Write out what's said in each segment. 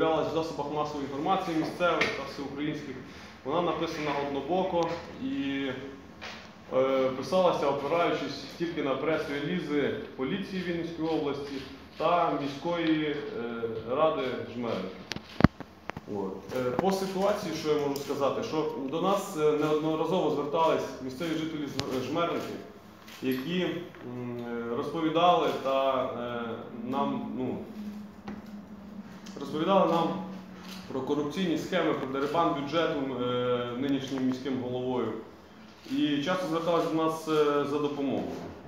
з'являлась в засобах масової інформації місцевих та всеукраїнських, вона написана однобоко і писалася, опираючись тільки на прес-релізи поліції Вінницької області та міської ради Жмеринки. По ситуації, що я можу сказати, що до нас неодноразово звертались місцеві жителі Жмеринки, які розповідали нам про корупційні схеми, про дерибан бюджету нинішнім міським головою. І часто зверталися до нас за допомогою.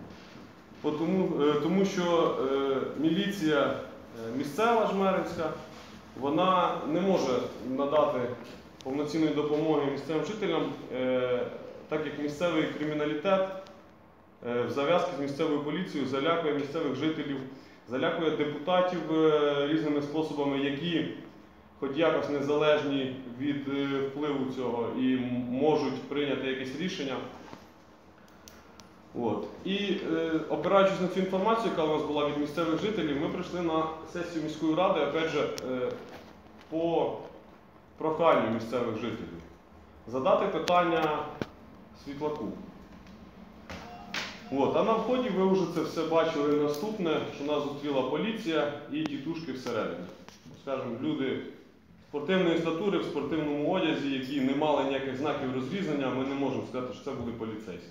Тому що міліція місцева Жмеринська, вона не може надати повноцінної допомоги місцевим жителям, так як місцевий криміналітет в зав'язки з місцевою поліцією залякує місцевих жителів, залякує депутатів різними способами, які хоч якось незалежні від впливу цього і можуть прийняти якесь рішення. І опираючись на цю інформацію, яка у нас була від місцевих жителів, ми прийшли на сесію міської ради, опять же, по проханню місцевих жителів, задати питання Світлаку. А на вході ви вже це все бачили наступне, що нас зустріла поліція і тітушки всередині. Скажімо, люди спортивної статури, в спортивному одязі, які не мали ніяких знаків розрізнення, ми не можемо сказати, що це були поліцейські.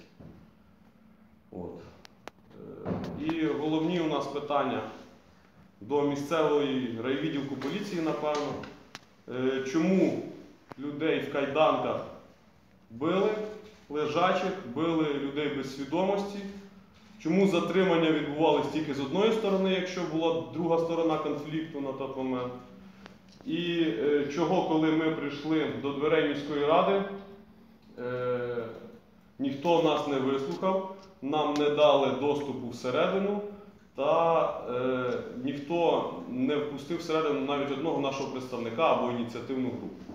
І головні у нас питання до місцевої райвідділку поліції, напевно. Чому людей в кайданках били, лежачих, били людей без свідомості? Чому затримання відбувалися тільки з одної сторони, якщо була друга сторона конфлікту на той момент? І чого, коли ми прийшли до дверей міської ради, ніхто нас не вислухав, нам не дали доступу всередину, та ніхто не впустив всередину навіть одного нашого представника або ініціативну групу.